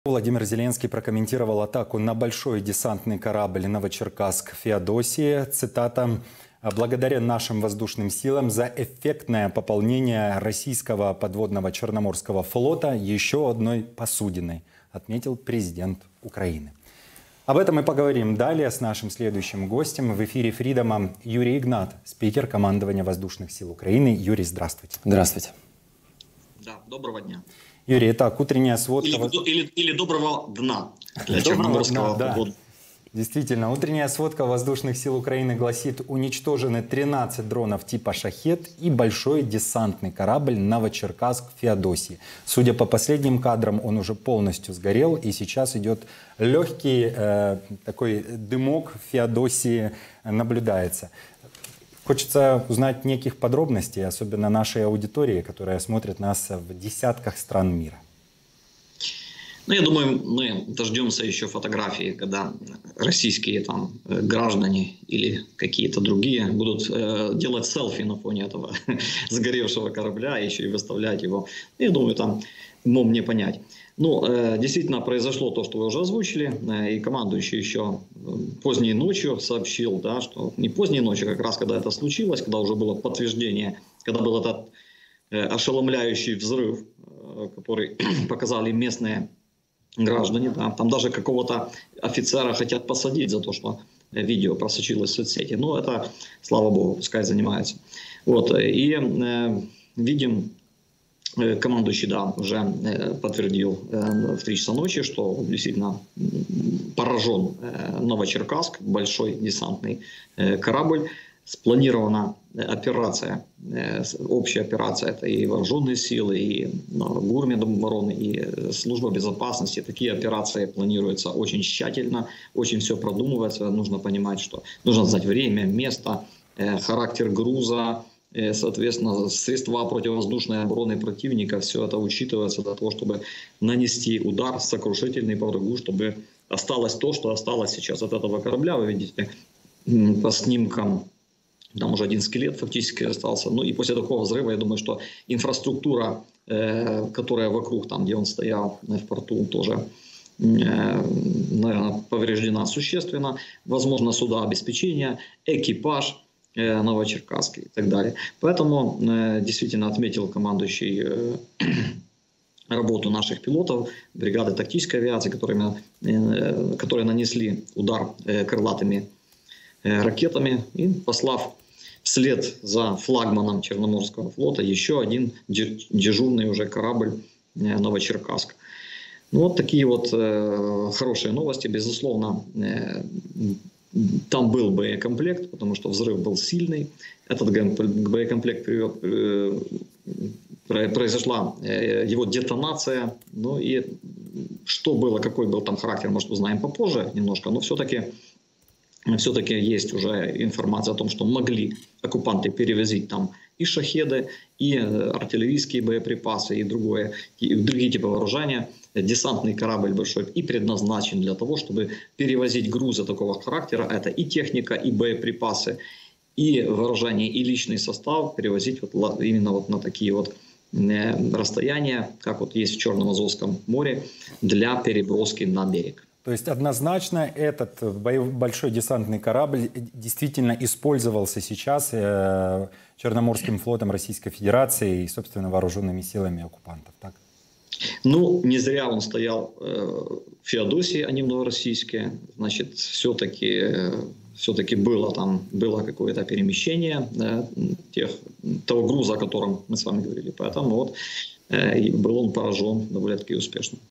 Владимир Зеленский прокомментировал атаку на большой десантный корабль «Новочеркасск-Феодосия». Цитата: «Благодаря нашим воздушным силам за эффектное пополнение российского подводного Черноморского флота еще одной посудиной», отметил президент Украины. Об этом мы поговорим далее с нашим следующим гостем. В эфире Фридома Юрий Игнат, спикер командования Воздушных сил Украины. Юрий, здравствуйте. Здравствуйте. Да, доброго дня. Юрий, итак, утренняя сводка... Или доброго дна для Черноморского подводного. Действительно, утренняя сводка Воздушных сил Украины гласит: уничтожены 13 дронов типа «Шахед» и большой десантный корабль «Новочеркасск-Феодосия». Судя по последним кадрам, он уже полностью сгорел, и сейчас идет легкий такой дымок в Феодосии наблюдается. Хочется узнать неких подробностей, особенно нашей аудитории, которая смотрит нас в десятках стран мира. Ну, я думаю, мы дождемся еще фотографии, когда российские там граждане или какие-то другие будут делать селфи на фоне этого сгоревшего корабля, еще и выставлять его. Я думаю, там мог не понять. Ну, действительно произошло то, что вы уже озвучили, и командующий еще поздней ночью сообщил, да, что не поздней ночью, как раз когда это случилось, когда уже было подтверждение, когда был этот ошеломляющий взрыв, который показали местные граждане, да, там даже какого-то офицера хотят посадить за то, что видео просочилось в соцсети. Но это, слава богу, пускай занимаются. Вот, и видим, командующий, да, уже подтвердил в 3 часа ночи, что действительно поражен Новочеркасск, большой десантный корабль. Спланирована операция, общая операция, это и вооруженные силы, и Гурмедобороны, и служба безопасности. Такие операции планируются очень тщательно, очень все продумывается. Нужно понимать, что нужно знать время, место, характер груза, соответственно, средства противовоздушной обороны противника. Все это учитывается для того, чтобы нанести удар сокрушительный по врагу, чтобы осталось то, что осталось сейчас от этого корабля. Вы видите по снимкам, там уже один скелет фактически остался. Ну и после такого взрыва, я думаю, что инфраструктура, которая вокруг, там, где он стоял в порту, тоже, наверное, повреждена существенно. Возможно, судообеспечение, экипаж Новочеркасский и так далее. Поэтому действительно отметил командующий работу наших пилотов, бригады тактической авиации, которые нанесли удар крылатыми ракетами, и послав вслед за флагманом Черноморского флота еще один дежурный уже корабль Новочеркасск. Ну, вот такие вот хорошие новости. Безусловно, там был боекомплект, потому что взрыв был сильный. Этот боекомплект произошла его детонация. Ну и что было, какой был там характер, может, узнаем попозже немножко, но все-таки есть уже информация о том, что могли оккупанты перевозить там и шахеды, и артиллерийские боеприпасы, и другие типы вооружения. Десантный корабль большой и предназначен для того, чтобы перевозить грузы такого характера. Это и техника, и боеприпасы, и вооружение, и личный состав перевозить вот именно вот на такие вот расстояния, как вот есть в Черном Азовском море, для переброски на берег. То есть однозначно этот большой десантный корабль действительно использовался сейчас Черноморским флотом Российской Федерации и, собственно, вооруженными силами оккупантов, так? Ну, не зря он стоял в Феодосии, а не в Новороссийске. Значит, все-таки было какое-то перемещение того груза, о котором мы с вами говорили. Поэтому вот был он поражен довольно-таки успешно.